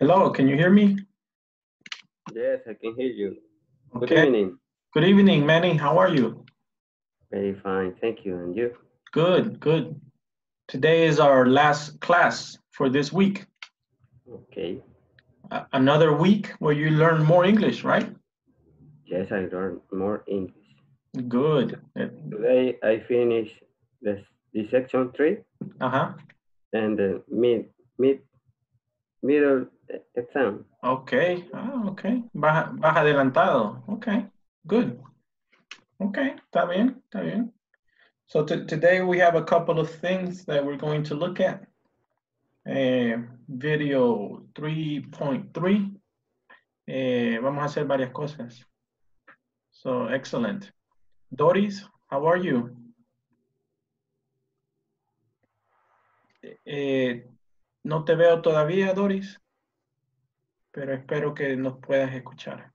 Hello, can you hear me? Yes, I can hear you. Good Okay. evening. Good evening, Manny. How are you? Very fine, thank you. And you? Good, good. Today is our last class for this week. Okay. Another week where you learn more English, right? Yes, I learned more English. Good. Today I finished the section 3 Uh-huh. and the middle exam. Okay. Okay. Vas adelantado. Okay. Good. Okay. Está bien. Está bien. So today we have a couple of things that we're going to look at. Video 3.3. Vamos a hacer varias cosas. So excellent. Doris, how are you? No te veo todavía, Doris, pero espero que nos puedas escuchar.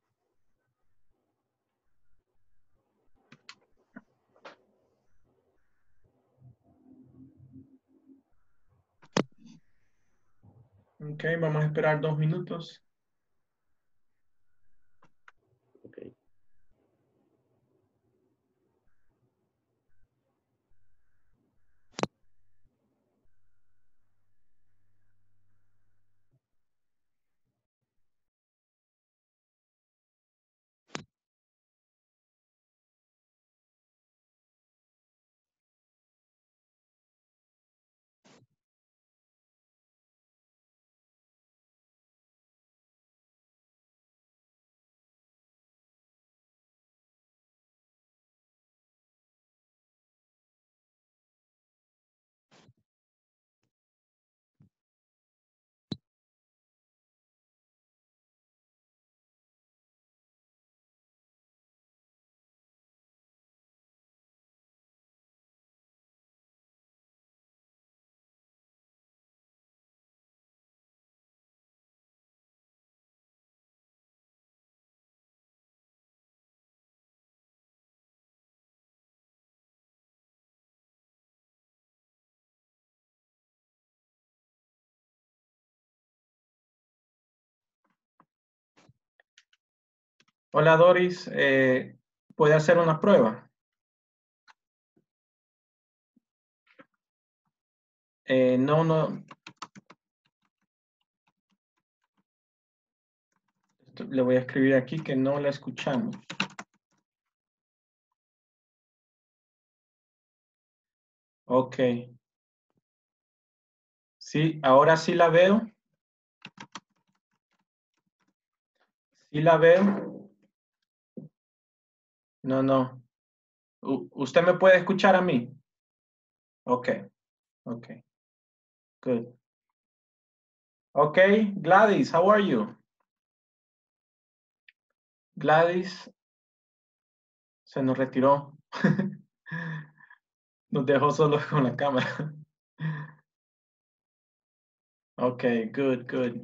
Ok, vamos a esperar 2 minutos. Okay. Hola, Doris. ¿Puede hacer una prueba? No. Le voy a escribir aquí que no la escuchamos. Ok. Sí, ahora sí la veo. Sí la veo. No. ¿Usted me puede escuchar a mí? Ok. Good. Ok, Gladys, how are you? Gladys se nos retiró. Nos dejó solos con la cámara. Ok, good.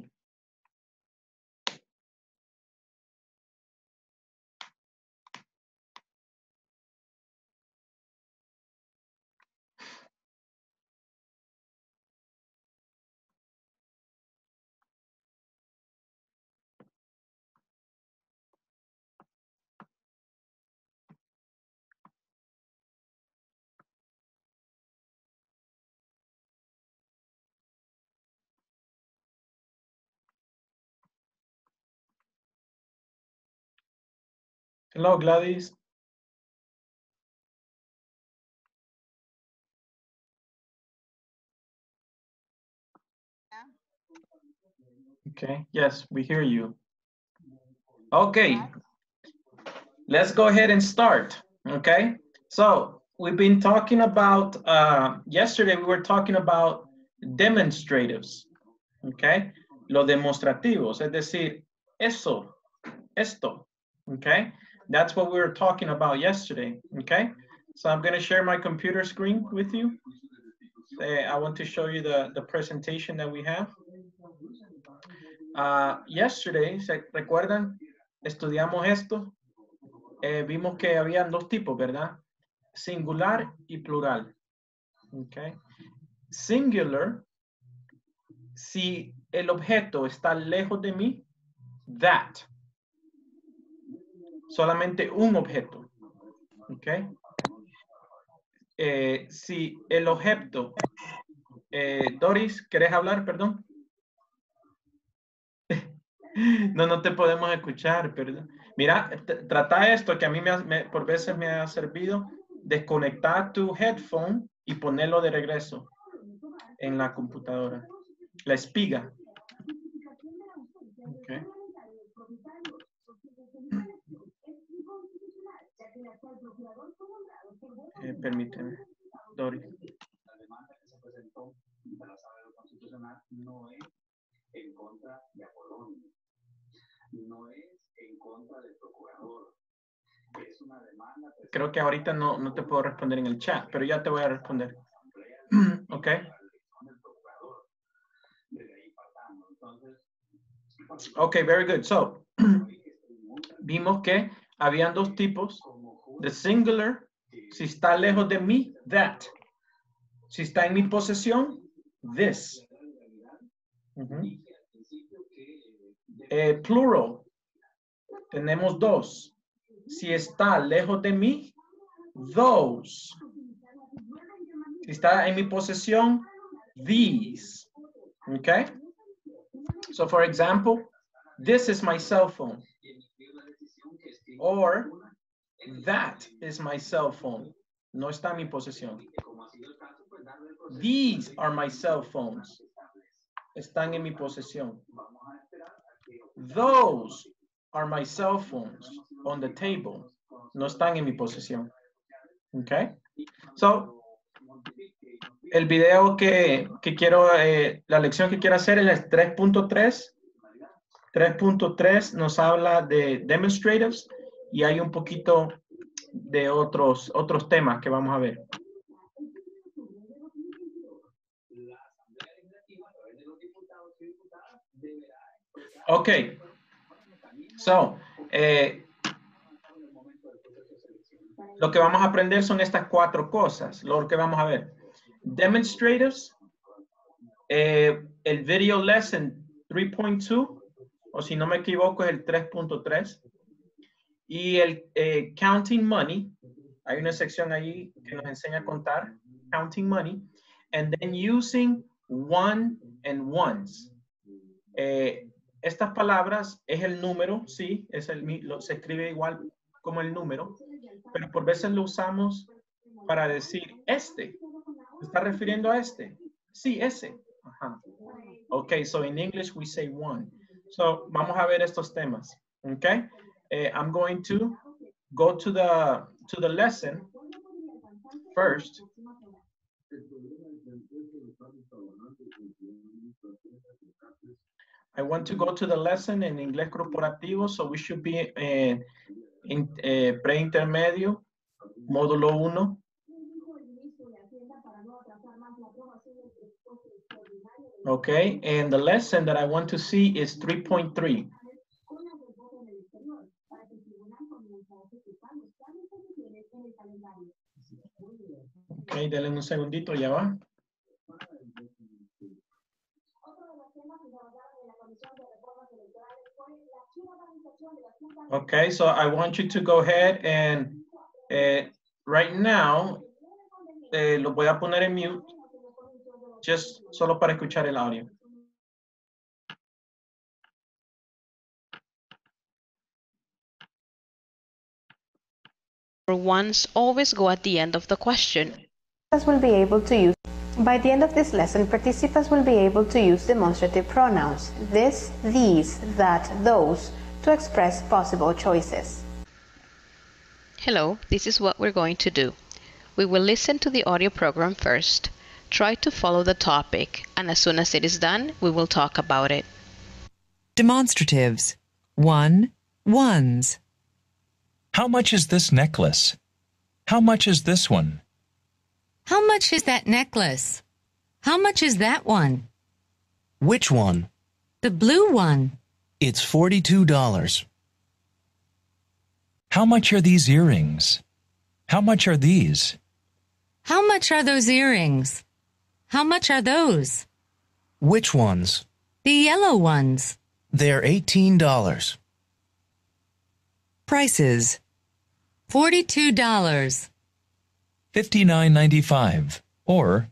Hello, Gladys. Okay, yes, we hear you. Okay, let's go ahead and start, okay? So, we've been talking about, yesterday we were talking about demonstratives, okay? Los demostrativos, es decir, eso, esto, okay? That's what we were talking about yesterday, okay? So I'm gonna share my computer screen with you. I want to show you the presentation that we have. Yesterday, ¿se recuerdan? Estudiamos esto. Vimos que habían dos tipos, ¿verdad? Singular y plural. Okay. Singular Si el objeto está lejos de mí, that. Solamente un objeto. ¿Ok? Si el objeto... Doris, ¿querés hablar? Perdón. No te podemos escuchar, perdón. Mira, trata esto que a mí por veces me ha servido. Desconectar tu headphone y ponerlo de regreso en la computadora. La espiga. Okay. Permíteme, Doris. La demanda que se presentó de la sala constitucional no es en contra de Apolonio, no es en contra del procurador. Es una demanda. Creo que ahorita no te puedo responder en el chat, pero ya te voy a responder. Ok. Ok, very good. So, vimos que habían dos tipos. The singular, si está lejos de mí, that. Si está en mi posesión, this. Plural, tenemos dos. Si está lejos de mí, those. Si está en mi posesión, these. Okay? So for example, this is my cell phone. Or that is my cell phone. No está en mi posesión. These are my cell phones. Están en mi posesión. Those are my cell phones on the table. No están en mi posesión. Okay? So, el video que quiero, la lección que quiero hacer es 3.3. 3.3 nos habla de demonstratives y hay un poquito de otros temas que vamos a ver. Ok. So, lo que vamos a aprender son estas cuatro cosas. Lo que vamos a ver. Demonstratives. El video lesson 3.2. O si no me equivoco es el 3.3. Y el counting money. Hay una sección ahí que nos enseña a contar. Counting money. And then using one and ones. Estas palabras es el número, sí, se escribe igual como el número, pero por veces lo usamos para decir este. ¿Se está refiriendo a este? Sí, ese. Ajá. Ok, so in English we say one. So vamos a ver estos temas. Okay, I'm going to go to the lesson first. I want to go to the lesson en inglés corporativo, so we should be in pre-intermedio, módulo 1. Okay, and the lesson that I want to see is 3.3. Okay, denle un segundito, ya va. Okay, so I want you to go ahead and right now, lo voy a poner en mute, just solo para escuchar el audio. Ones always go at the end of the question. Will be able to use. By the end of this lesson, participants will be able to use demonstrative pronouns, this, these, that, those, to express possible choices. Hello, this is what we're going to do. We will listen to the audio program first, try to follow the topic, and as soon as it is done, we will talk about it. Demonstratives. 1. Ones. How much is this necklace? How much is this one? How much is that necklace? How much is that one? Which one? The blue one. It's $42. How much are these earrings? How much are these? How much are those earrings? How much are those? Which ones? The yellow ones. They're $18. Prices. $42. $59.95 or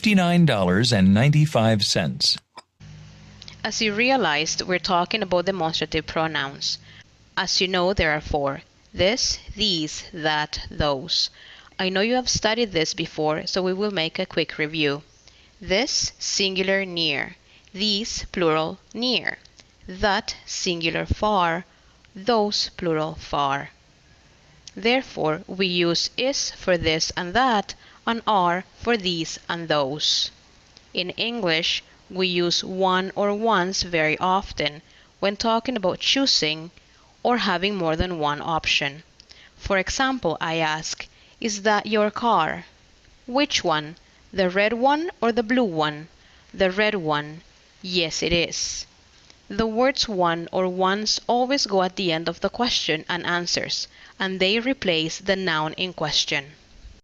$59.95. As you realized, we're talking about demonstrative pronouns. As you know, there are 4. This, these, that, those. I know you have studied this before, so we will make a quick review. This, singular, near. These, plural, near. That, singular, far. Those, plural, far. Therefore, we use is for this and that and are for these and those. In English, we use one or ones very often when talking about choosing or having more than one option. For example, I ask, is that your car? Which one? The red one or the blue one? The red one. Yes, it is. The words one or ones always go at the end of the question and answers, and they replace the noun in question.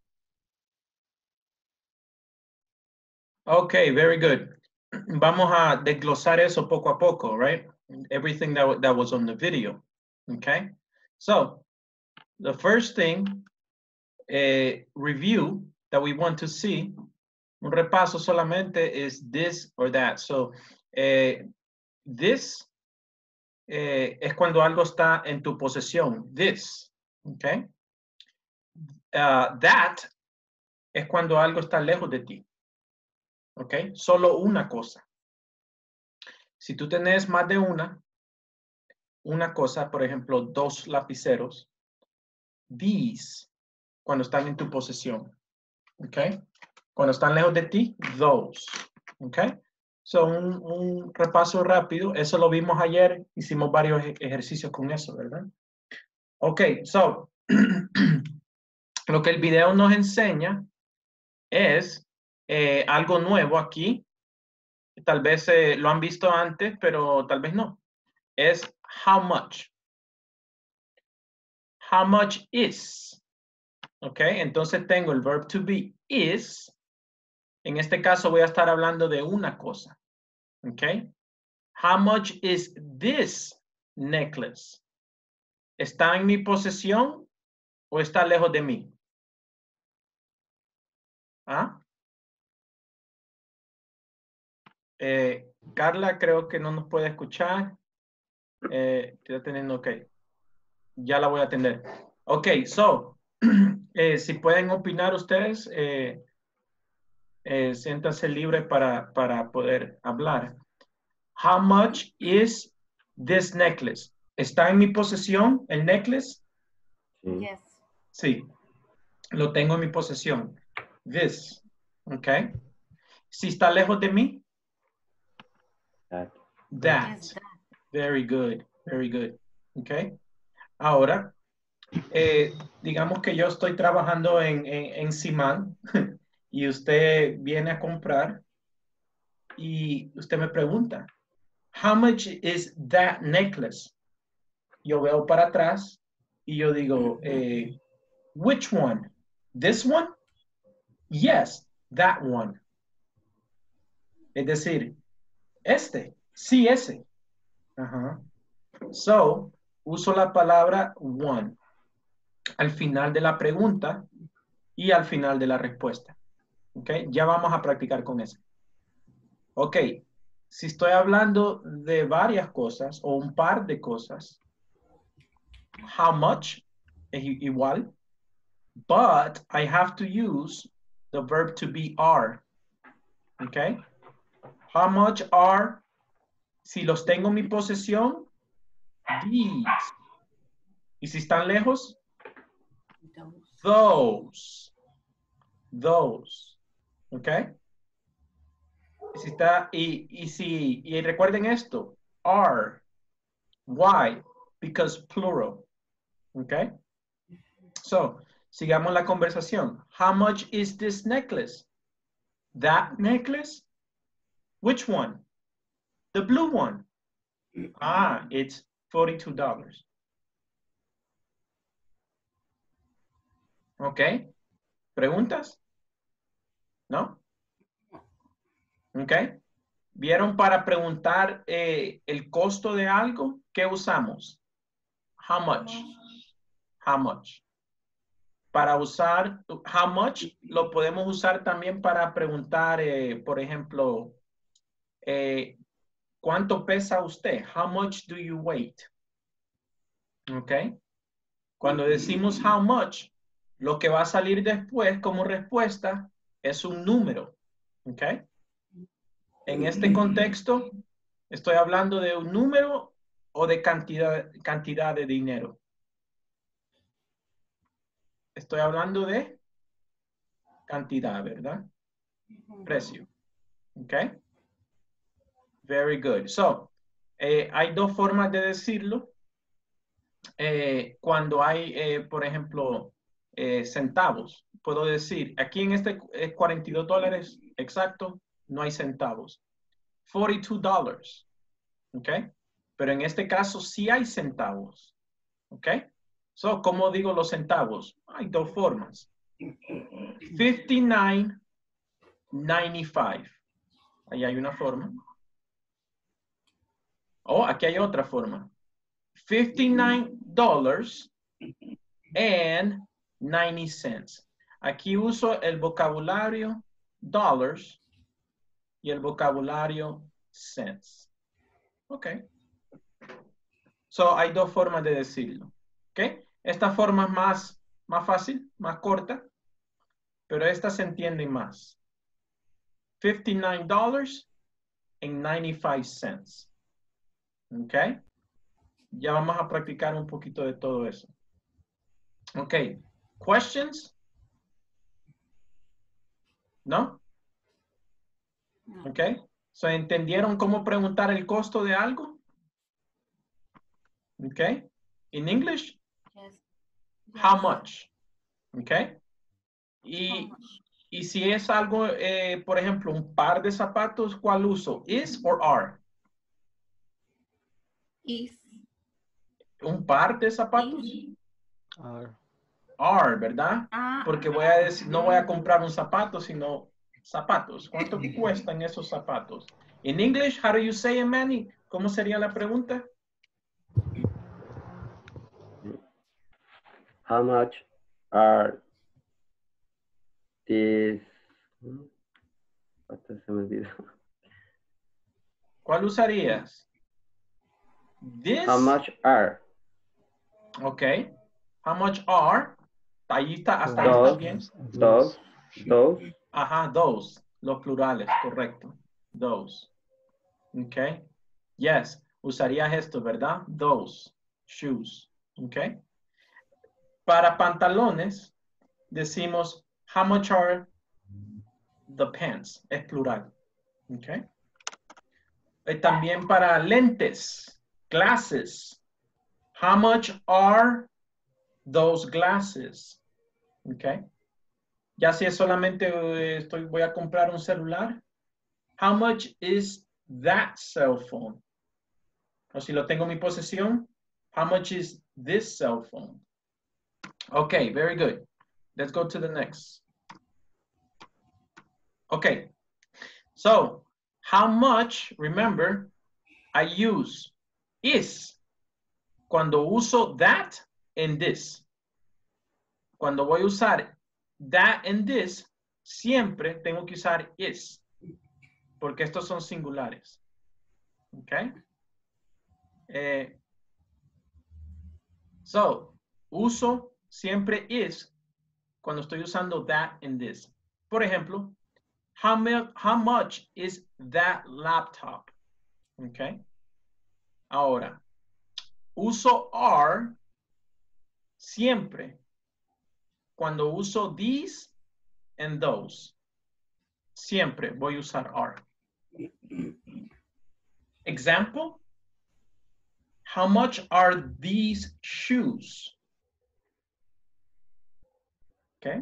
Okay, very good. Vamos a desglosar eso poco a poco, right? Everything that was on the video, okay? So, the first thing, review that we want to see, un repaso solamente is this or that. So, this es cuando algo está en tu posesión, this, okay? That es cuando algo está lejos de ti. ¿Ok? Solo una cosa. Si tú tenés más de una cosa, por ejemplo, 2 lapiceros, these, cuando están en tu posesión. ¿Ok? Cuando están lejos de ti, those. ¿Ok? So, un repaso rápido. Eso lo vimos ayer. Hicimos varios ejercicios con eso, ¿verdad? Ok, so, lo que el video nos enseña es algo nuevo aquí. Tal vez lo han visto antes, pero tal vez no. Es how much. How much is. Ok, entonces tengo el verb to be is. En este caso voy a estar hablando de una cosa. Ok. How much is this necklace? ¿Está en mi posesión o está lejos de mí? ¿Ah? Carla creo que no nos puede escuchar. Estoy teniendo, ok. Ya la voy a atender. Ok, so, si pueden opinar ustedes, siéntanse libres para poder hablar. How much is this necklace? ¿Está en mi posesión el necklace? Sí. Yes. Sí, lo tengo en mi posesión. This, ok. Si está lejos de mí, That. that. Yes, that. Very good, very good. Ok. Ahora, digamos que yo estoy trabajando en Simán y usted viene a comprar y usted me pregunta, how much is that necklace? Yo veo para atrás y yo digo, which one? This one? Yes, that one. Es decir, este, sí, ese. Ajá. So, uso la palabra one al final de la pregunta y al final de la respuesta. ¿Ok? Ya vamos a practicar con eso. Ok, si estoy hablando de varias cosas o un par de cosas, how much es igual, but I have to use the verb to be are. ¿Ok? How much are, si los tengo en mi posesión, these. Y si están lejos, those. Those. ¿Ok? Si está, y recuerden esto, are. Why? Because plural. Okay? So, sigamos la conversación. How much is this necklace? That necklace? Which one? The blue one. Ah, it's $42. Okay? ¿Preguntas? No? Okay? ¿Vieron para preguntar el costo de algo? ¿Qué usamos? How much? How much? Para usar how much lo podemos usar también para preguntar, por ejemplo, ¿cuánto pesa usted? How much do you weigh? ¿Ok? Cuando decimos how much, lo que va a salir después como respuesta es un número. ¿Ok? En este contexto, estoy hablando de un número o de cantidad de dinero. Estoy hablando de cantidad, ¿verdad? Precio. ¿Ok? Very good. So, hay dos formas de decirlo. Cuando hay, por ejemplo, centavos, puedo decir, aquí en este $42 exacto, no hay centavos. $42. ¿Ok? Pero en este caso sí hay centavos. ¿Ok? So, ¿cómo digo los centavos? Hay dos formas. 59.95. Ahí hay una forma. Oh, aquí hay otra forma. $59.90. Aquí uso el vocabulario dollars y el vocabulario cents. Ok. So, hay dos formas de decirlo. Ok. Esta forma es más fácil, más corta, pero esta se entiende más. $59.95. Ok. Ya vamos a practicar un poquito de todo eso. Ok. Questions? ¿No? Ok. So, ¿entendieron cómo preguntar el costo de algo? Ok. In English? Yes. How much? Ok. Y si es algo, por ejemplo, un par de zapatos, ¿cuál uso? Is or are? Is. ¿Un par de zapatos? Are, ¿verdad? Porque voy a decir, no voy a comprar un zapato, sino zapatos. ¿Cuánto cuestan esos zapatos? In English, how do you say it, Manny? ¿Cómo sería la pregunta? How much are these? Hasta se me olvidó. ¿Cuál usarías? This. How much are? Ok. How much are? Ahí está, hasta ahí está bien. Those. Ajá, those. Los plurales, correcto. Those. Ok. Yes. Usarías esto, ¿verdad? Those. Shoes. Ok. Para pantalones, decimos, how much are the pants? Es plural. Ok. También para lentes, glasses. How much are those glasses? Ok. Ya si es solamente voy a comprar un celular. How much is that cell phone? O si lo tengo en mi posesión, how much is this cell phone? Okay, very good. Let's go to the next. Okay. So, how much, remember, I use is cuando uso that and this. Cuando voy a usar that and this, siempre tengo que usar is, porque estos son singulares. ¿Ok? So, uso siempre is cuando estoy usando that and this. Por ejemplo, how much is that laptop? ¿Ok? Ahora, uso are siempre cuando uso these and those. Siempre voy a usar are. Example, how much are these shoes? Okay.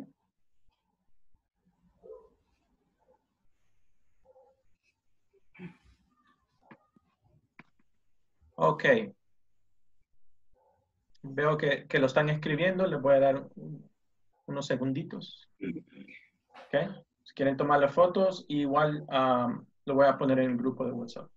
Ok. Veo que lo están escribiendo. Les voy a dar unos segunditos. Ok. Si quieren tomar las fotos, igual Lo voy a poner en el grupo de WhatsApp.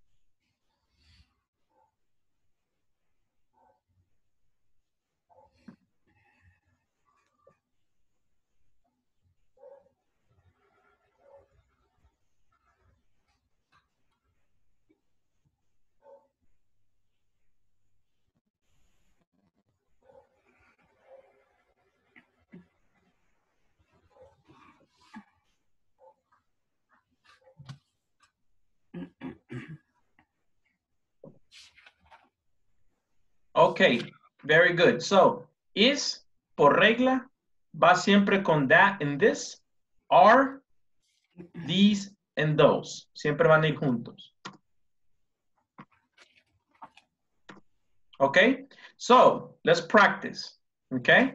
Okay, very good. So, is, por regla, va siempre con that and this, are, these, and those. Siempre van a ir juntos. Okay, so let's practice. Okay,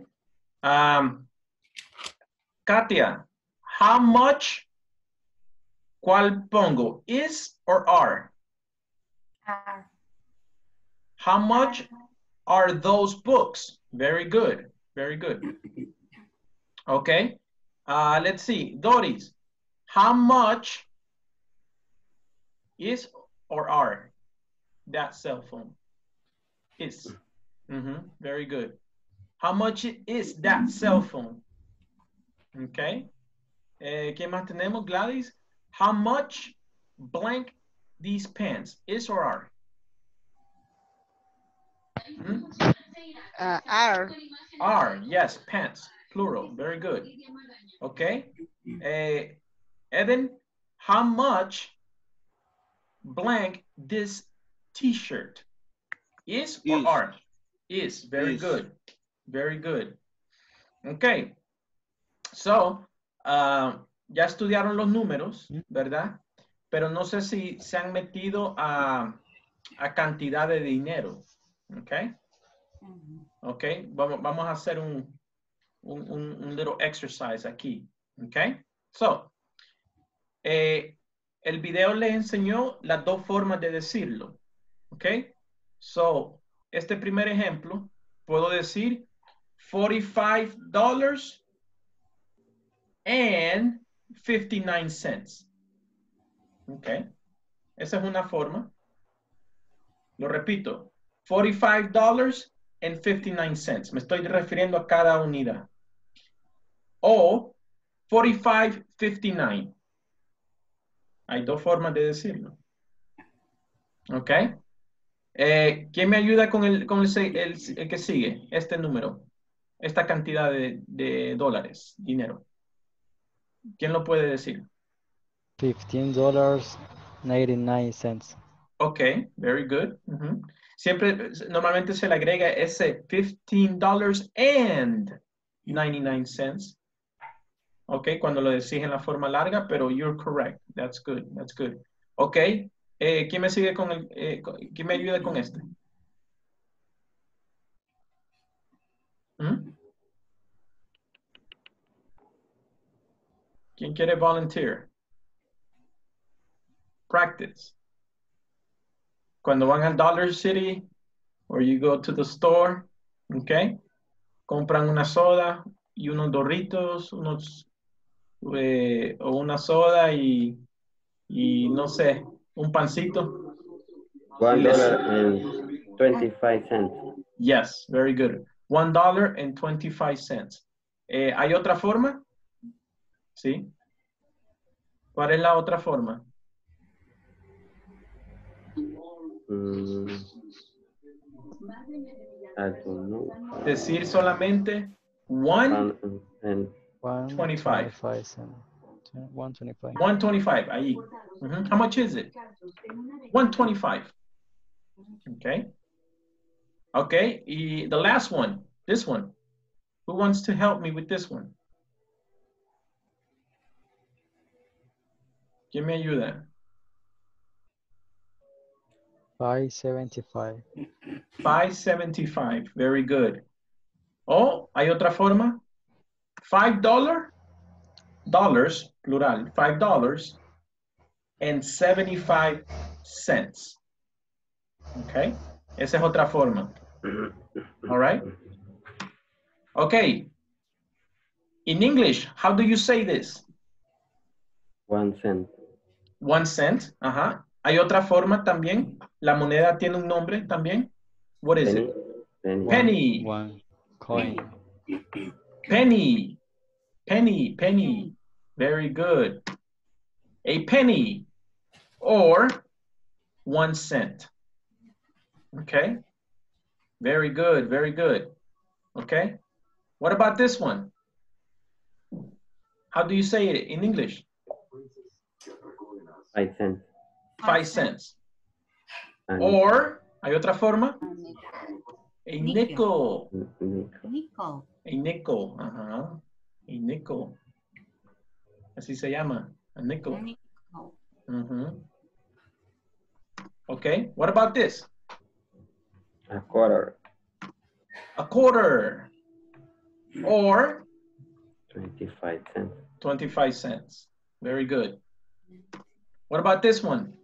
Katia, how much, ¿cuál pongo? Is or are? Are. How much are those books? Very good, very good. Okay, let's see, Doris, how much is or are that cell phone? Is. Very good. How much is that cell phone? Okay. ¿Qué más tenemos, Gladys? How much blank these pants? Is or are? Are. Are, yes, pants, plural, very good. Okay. Eden, how much blank this t-shirt? Is or are? Is, very good. Very good. Okay. So, ya estudiaron los números, ¿verdad? Pero no sé si se han metido a cantidad de dinero. Okay. Okay. Vamos a hacer un little exercise aquí. Okay. So, el video les enseñó las dos formas de decirlo. Okay. So, este primer ejemplo, puedo decir $45 and 59 cents. Okay. Esa es una forma. Lo repito, $45 and 59 cents. Me estoy refiriendo a cada unidad. O 45.59. Hay dos formas de decirlo. Ok. ¿Quién me ayuda con el que sigue? Este número. Esta cantidad de dólares, dinero. ¿Quién lo puede decir? $15.99. Ok, very good. Siempre, normalmente se le agrega ese $15.99. Ok, cuando lo decís en la forma larga, pero you're correct. That's good, that's good. Ok, ¿quién me sigue con quién me ayuda con este? ¿Quién quiere volunteer? Practice. Cuando van al Dollar City, or you go to the store, okay, compran una soda y unos Doritos, o una soda y no sé, un pancito. $1.25. Yes, very good. $1.25. ¿Hay otra forma? Sí. ¿Cuál es la otra forma? I don't know. Decir solamente $1.25. $1.25, ahí. How much is it? $1.25. Okay. Okay, y the last one, this one. Who wants to help me with this one? ¿Quién me ayuda? $5.75. $5.75, very good. Oh, ¿hay otra forma? $5, plural, $5 and 75 cents. Okay, esa es otra forma. All right. Okay. In English, how do you say this? 1 cent. 1 cent. Ajá. Hay otra forma también. La moneda tiene un nombre también. What is it? Penny. One coin. Penny. Penny. Penny. Very good. A penny or 1 cent. Okay. Very good. Very good. Okay. What about this one? How do you say it in English? 5 cents. 5 cents. Or, ¿hay otra forma? A nickel. Nickel. A nickel. Ajá. A nickel. Así se llama. A nickel. Nickel. Okay. What about this? A quarter. A quarter. Or 25 cents. 25 cents. Very good. What about this one?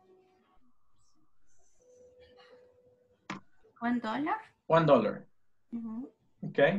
$1. $1. Okay.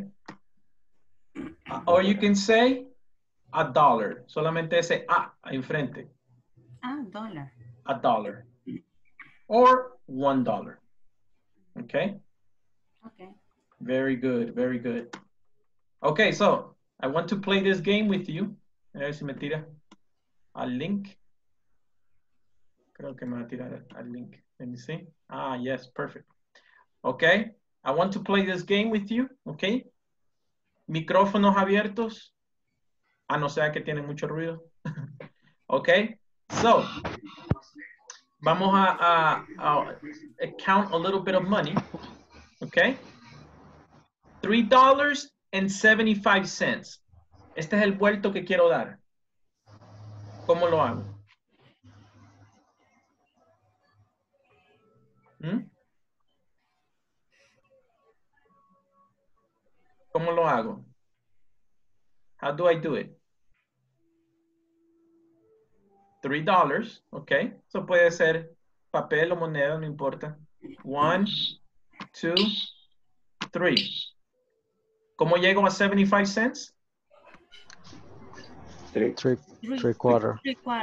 Or you can say a dollar. Solamente ese A enfrente. Dollar. A dollar. Or $1. Okay. Okay. Very good. Very good. Okay, so I want to play this game with you. A ver si me tira al link. Creo que me va a tirar al link. Let me see. Yes, perfect. Okay, I want to play this game with you. Okay. Micrófonos abiertos. A no ser que tienen mucho ruido. Okay, so vamos a count a little bit of money. Okay. $3.75. Este es el vuelto que quiero dar. ¿Cómo lo hago? ¿Cómo lo hago? How do I do it? $3, ok. Eso puede ser papel o moneda, no importa. 1, 2, 3. ¿Cómo llego a 75 cents? Three quarter.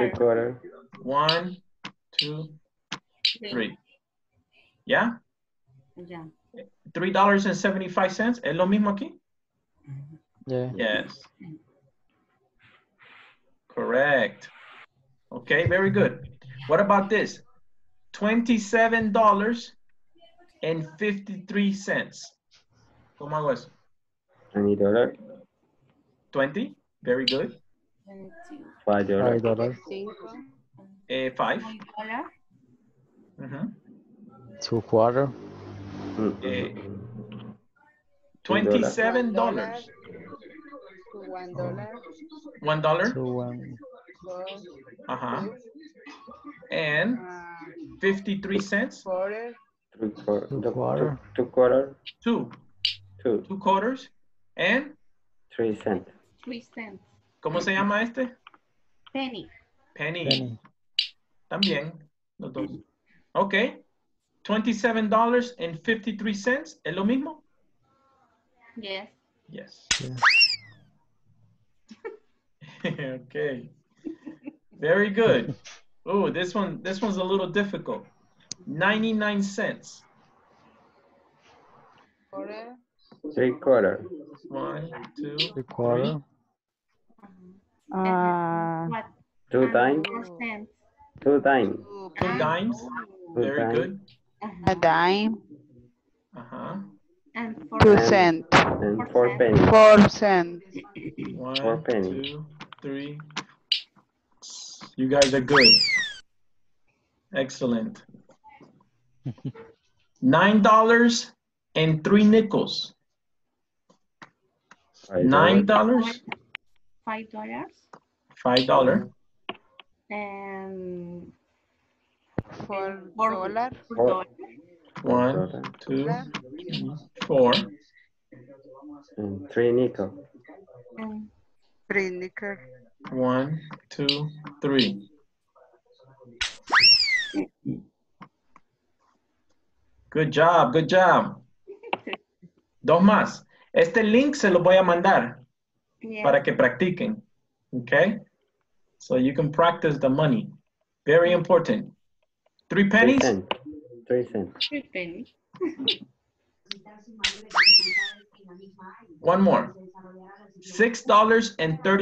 1, 2, 3. ¿Ya? Ya. $3.75. ¿Es lo mismo aquí? Yeah. Yes. Correct. Okay, very good. What about this? $27.53. ¿Cómo hago eso? $20. 20. Very good. $5. 5. Two quarter. $27. $1. And 53 cents. Two quarter. Two quarters. And 3 cents. 3 cents. ¿Cómo se llama este? Penny. Penny. También. Los dos. Ok. $27.53. ¿Es lo mismo? Yes. Yes. Okay. Very good. Oh, this one's a little difficult. 99 cents. Three quarter. 1, 2, 3. Quarter. What? 2 times. 2 times. 2 dimes. Very good. A dime. And 2 cents. And 4 pennies. 4 cents. 1, 4 pennies. 2, 3. You guys are good. Excellent. $9 and 3 nickels. $9. $5. $5. And $4. 1, 2, 3, 4. And 3 nickel. 3 nickel. 1, 2, 3. Good job, good job. Dos más. Este link se lo voy a mandar para que practiquen. Okay? So you can practice the money. Very important. 3 pennies? 3 cents. 3 pennies. One more. $6.31.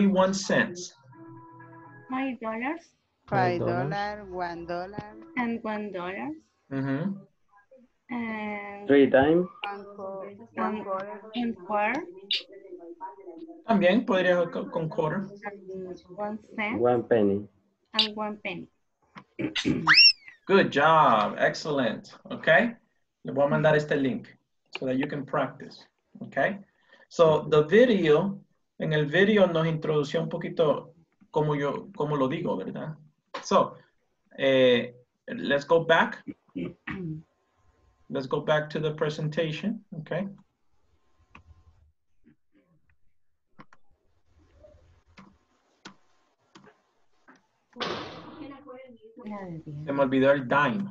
$5. $5, $1. And $1. Mm-hmm. And 3 times. and quarter. También podría con quarter. And 1 cent. 1 penny. And 1 penny. Good job. Excellent. Okay. Le voy a mandar este link so that you can practice. Okay. So the video, en el video nos introdució un poquito como lo digo, ¿verdad? So, let's go back. Let's go back to the presentation. Okay. Se me olvidó el dime.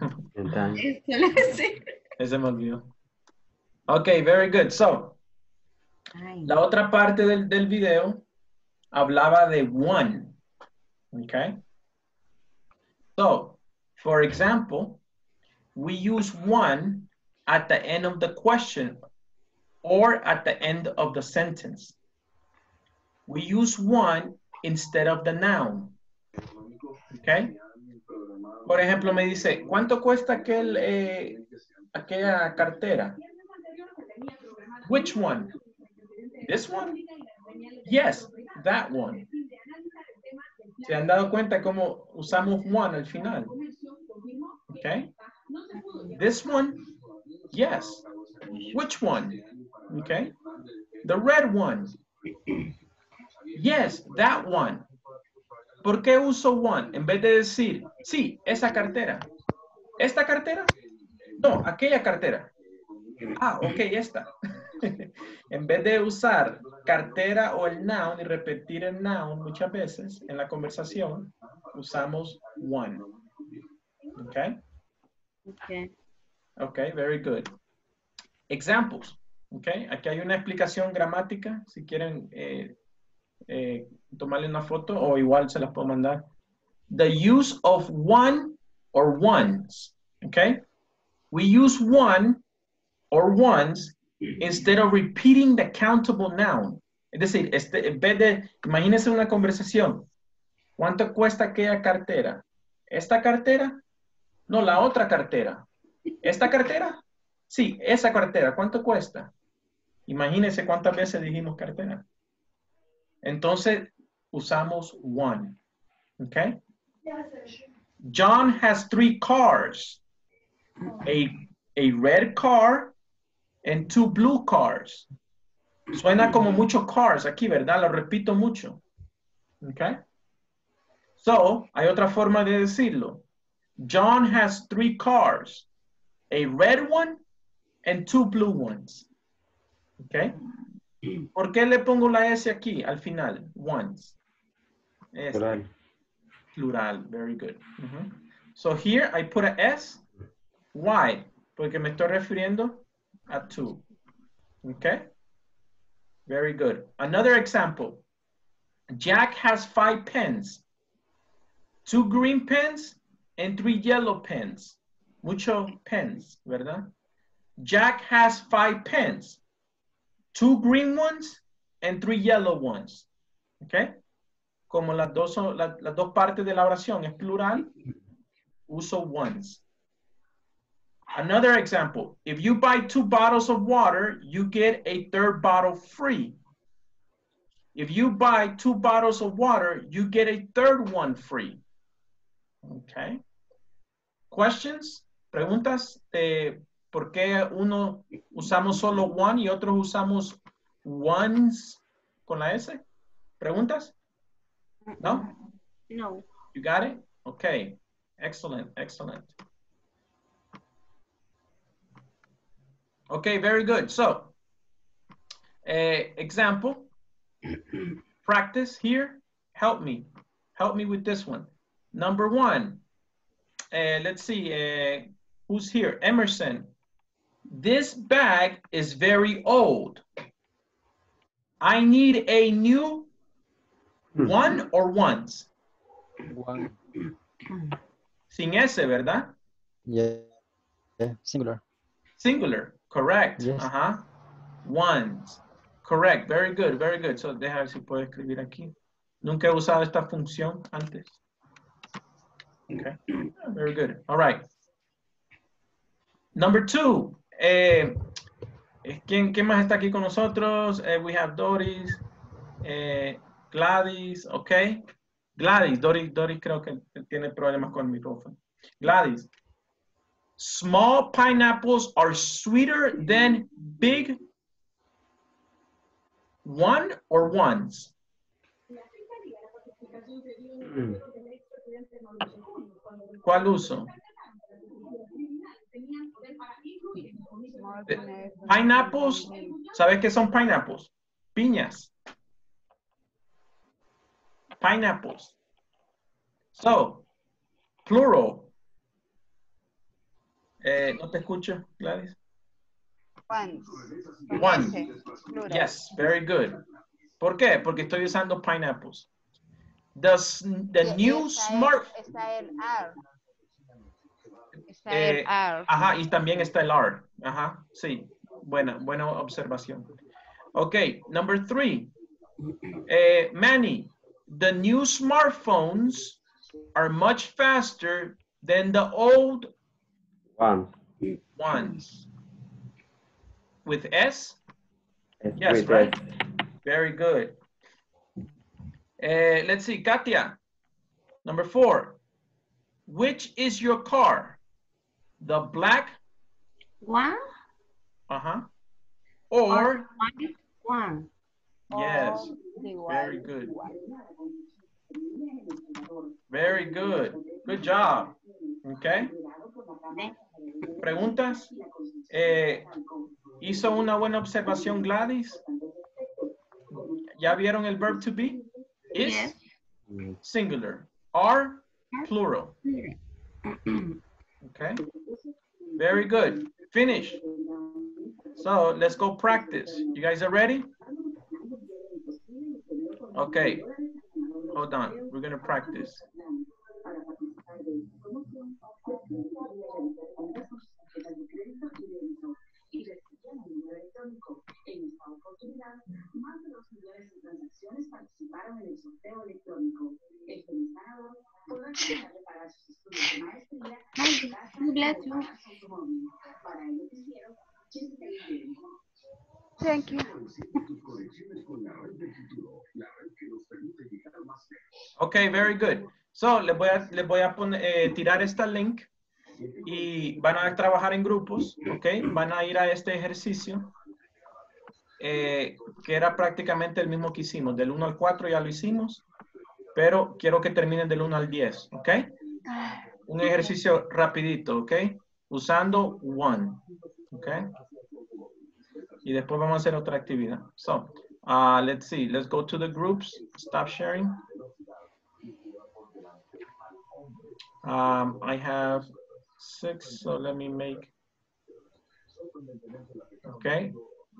Ese me olvidó. Okay, very good. So, la otra parte del video hablaba de one. Okay. So, for example, we use one at the end of the question or at the end of the sentence. We use one instead of the noun. Okay. Por ejemplo, me dice, ¿cuánto cuesta aquella cartera? Which one? This one? Yes, that one. ¿Se han dado cuenta cómo usamos one al final? Okay. This one? Yes. Which one? Okay. The red one. Yes, that one. ¿Por qué uso one? En vez de decir, sí, esa cartera. ¿Esta cartera? No, aquella cartera. Ah, ok, esta. En vez de usar cartera o el noun y repetir el noun muchas veces en la conversación, usamos one. Okay? Okay. Okay, very good. Examples. Okay, aquí hay una explicación gramática. Si quieren tomarle una foto o igual se las puedo mandar. The use of one or ones. Okay? We use one or ones instead of repeating the countable noun. Es decir, en vez de, imagínense una conversación. ¿Cuánto cuesta aquella cartera? ¿Esta cartera? No, la otra cartera. ¿Esta cartera? Sí, esa cartera. ¿Cuánto cuesta? Imagínense cuántas veces dijimos cartera. Entonces, usamos one. Okay? John has 3 cars. A red car and 2 blue cars. Suena como mucho cars aquí, ¿verdad? Lo repito mucho. Okay? So, hay otra forma de decirlo. John has 3 cars. A red one and 2 blue ones. Okay? ¿Por qué le pongo la S aquí al final? Ones. Plural. Plural. Very good. So here I put a S. Why? Porque me estoy refiriendo a 2. Okay? Very good. Another example. Jack has 5 pens. 2 green pens and 3 yellow pens. Mucho pens, ¿verdad? Jack has 5 pens. 2 green ones and 3 yellow ones. Okay? Como las dos partes de la oración es plural, uso ones. Another example. If you buy 2 bottles of water, you get a 3rd bottle free. If you buy 2 bottles of water, you get a 3rd one free. Okay. Questions? Preguntas de por qué uno usamos solo one y otros usamos ones con la S? ¿Preguntas? No? No. You got it? Okay. Excellent, excellent. Okay, very good. So, example, practice here. Help me with this one. Number 1, let's see, who's here? Emerson. This bag is very old. I need a new one or ones? One. Sin S, ¿verdad? Yeah. Yeah. Singular. Singular, correct. Yes. Ajá. Ones. Correct, very good, very good. So, deja ver si puedo escribir aquí. Nunca he usado esta función antes. Okay, very good. All right. Number 2. ¿Quién más está aquí con nosotros? We have Doris, Gladys, okay. Gladys, Doris creo que tiene problemas con el micrófono. Gladys. Small pineapples are sweeter than big one or ones? ¿Cuál uso? Pineapples, ¿sabes qué son pineapples? Piñas. Pineapples. So, plural. No te escucho, Gladys. Ones. One. Yes, very good. ¿Por qué? Porque estoy usando pineapples. The new smart... Está el R. Está el R. Ajá, y también está el R. Ajá, sí. Buena observación. Okay, number 3. Manny, the new smartphones are much faster than the old ones. With S? Yes, with right? S. Very good. Let's see, Katia. Number 4. Which is your car? The black one? Uh-huh. Or one. Yes. Very good. Very good. Good job. Okay. ¿Preguntas? ¿Hizo una buena observación Gladys? ¿Ya vieron el verb to be? Is Yes. singular. Are plural. Okay. Very good. Finish. So let's go practice. You guys are ready? Okay. Hold on. We're going to practice. Bless you. Thank you. Okay, very good. So, les voy a poner, tirar esta link y van a trabajar en grupos, ok. Van a ir a este ejercicio, que era prácticamente el mismo que hicimos. Del 1 al 4 ya lo hicimos, pero quiero que terminen del 1 al 10, ok. Un ejercicio rapidito, ok. Usando one, ok. Y después vamos a hacer otra actividad. So, let's see. Let's go to the groups. Stop sharing. I have 6, so let me make. Okay.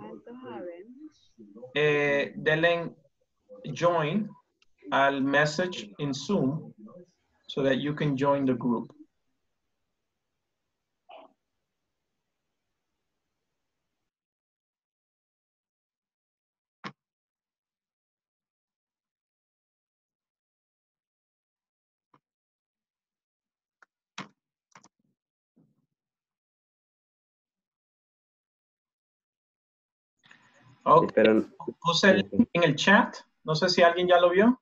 Denle join al message in Zoom so that you can join the group. Okay. Puse el link en el chat. No sé si alguien ya lo vio.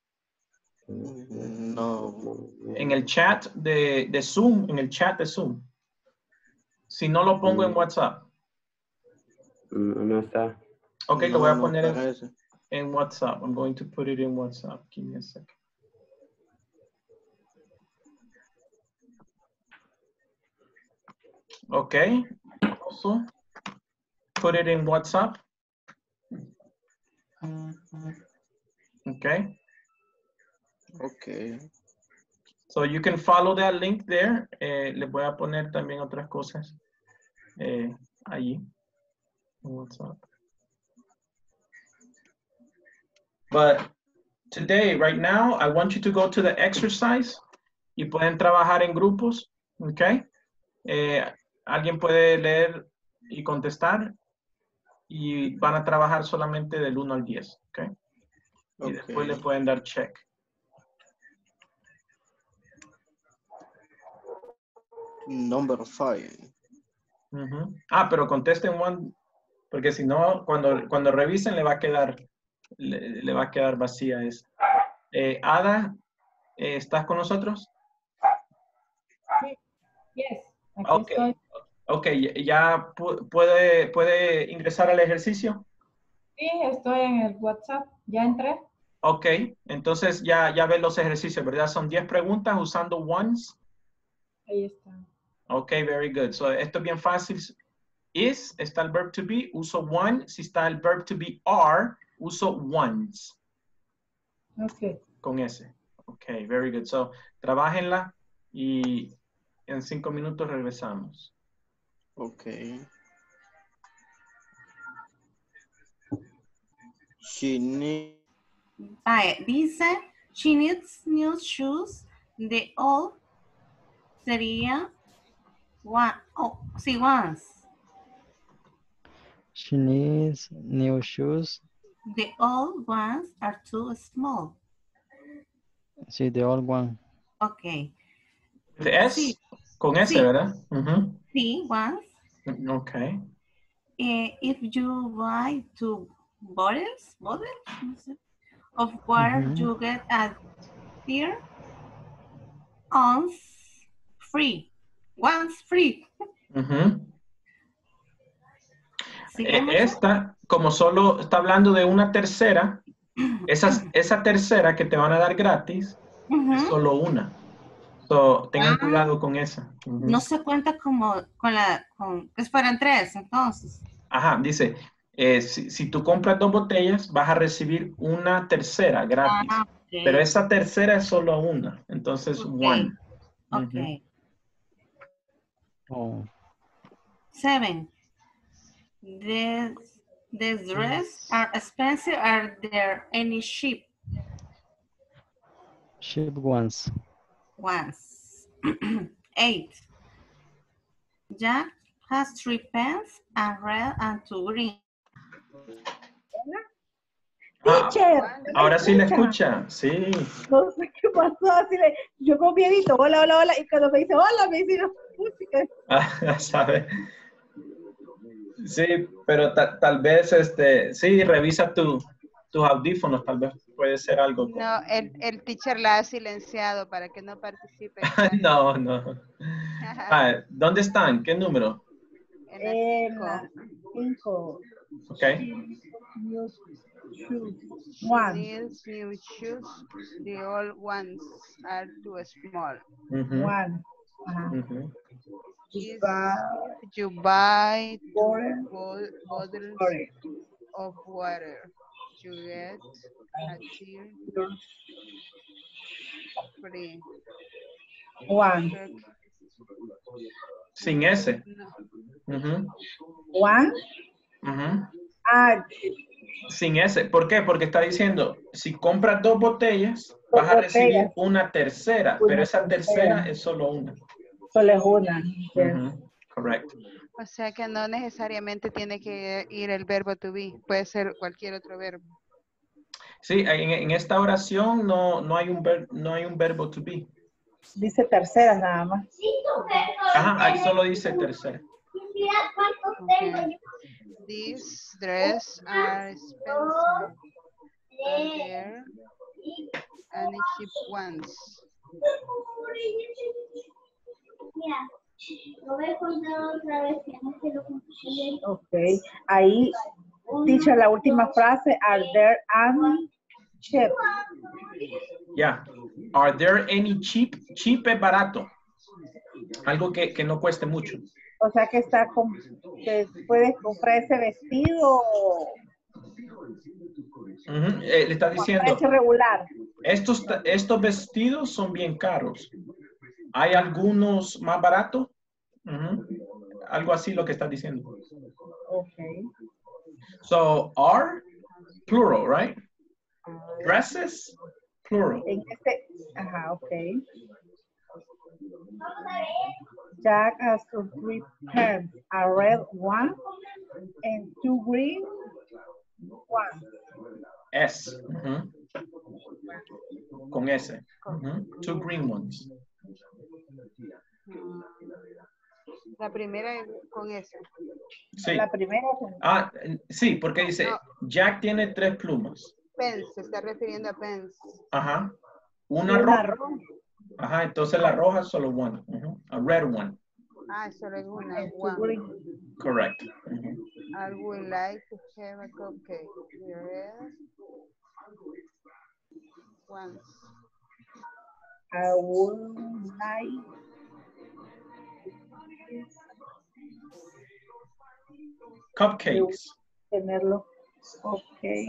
No. En el chat de Zoom, en el chat de Zoom. Si no lo pongo en WhatsApp. No está. Ok, lo voy a poner en WhatsApp. I'm going to put it in WhatsApp. Give me a second. Okay. Also, put it in WhatsApp. Okay. Okay. So you can follow that link there. Les voy a poner también otras cosas allí. WhatsApp. But today, right now, I want you to go to the exercise y pueden trabajar en grupos, ¿ok? Alguien puede leer y contestar y van a trabajar solamente del 1 al 10, ¿ok? Y después le pueden dar check. Number 5. Pero contesten one, porque si no, cuando revisen le va a quedar, le va a quedar vacía esa. Ada, ¿estás con nosotros? Sí. Yes. Aquí Ok. estoy. Ok, ¿ya puede ingresar al ejercicio? Sí, estoy en el WhatsApp. ¿Ya entré? Ok, entonces ya ve los ejercicios, ¿verdad? Son 10 preguntas usando ones. Ahí está. Ok, very good. So, esto es bien fácil. Is, está el verb to be, uso one. Si está el verb to be are, uso ones. Ok. Con ese. Ok, very good. So, trabajenla y en 5 minutos regresamos. Ok. She needs. Dice, she needs new shoes. The old sería one. Oh, sí, once. She needs new shoes. The old ones are too small. Sí, the old one. Okay. The S, Sí. con S, Sí. ¿verdad? Sí, once. Ok. If you buy two bottles of water, you get a beer once free. Once free. Esta, como solo está hablando de una tercera, esa tercera que te van a dar gratis es solo una. So, tengan cuidado con esa. No se cuenta como es para 3, entonces. Ajá, dice, si tú compras 2 botellas, vas a recibir una tercera gratis. Okay. Pero esa tercera es solo una. Entonces, one. Ok. Oh. 7. The dress are expensive. Are there any cheap ones? Ones. 8. Jack has 3 pens, and red and 2 green. Teacher. Ahora sí le escucha, sí. No sé qué pasó, así yo con miedito, hola, hola, hola, y cuando me dice hola, me dice música. Ya sabe. Sí, pero tal vez, sí, revisa tus audífonos, tal vez puede ser algo. No, el teacher la ha silenciado para que no participe. No. ¿Dónde están? ¿Qué número? En la 5. Ok. New shoes. Needs new shoes. The old ones are too small. One. You buy bottles of water. You get a tear free. One. Sin S. One. Sin S. ¿Por qué? Porque está diciendo, si compras 2 botellas, vas a recibir una tercera, pero esa tercera es solo una. Solo es una. Correcto. O sea que no necesariamente tiene que ir el verbo to be, puede ser cualquier otro verbo. Sí, en esta oración no hay un verbo to be. Dice tercera nada más. Ajá, ahí solo dice tercera. Okay. These dresses are expensive. Are there any cheap ones? Ok, ahí dicho la última frase, are there any cheap? Yeah. Are there any cheap? Cheap es barato. Algo que no cueste mucho. O sea que está que puedes comprar ese vestido. Le está diciendo. Precio regular. Estos vestidos son bien caros. ¿Hay algunos más baratos? Algo así lo que está diciendo. Okay. So, are, plural, right? Dresses, plural. Ajá, ok. Jack has 3 pens, a red one and 2 green ones. S. Con S. 2 green ones. La primera es con S. Sí. La primera. Ah, sí, porque dice, No. Jack tiene 3 plumas. Pens, se está refiriendo a pens. Ajá. Y Una una roja. roja. Ajá, entonces la roja solo one. A red one. Ah, solo es una. and 2 One. green. Correct. I would like to have a cupcake. Here is one. I would like Cupcakes. tenerlo. Okay.